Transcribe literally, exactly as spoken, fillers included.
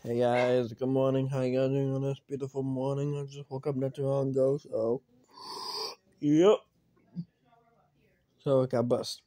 Hey guys, good morning. How you guys doing on this beautiful morning? I just woke up not too long ago, so yep. So it got bust.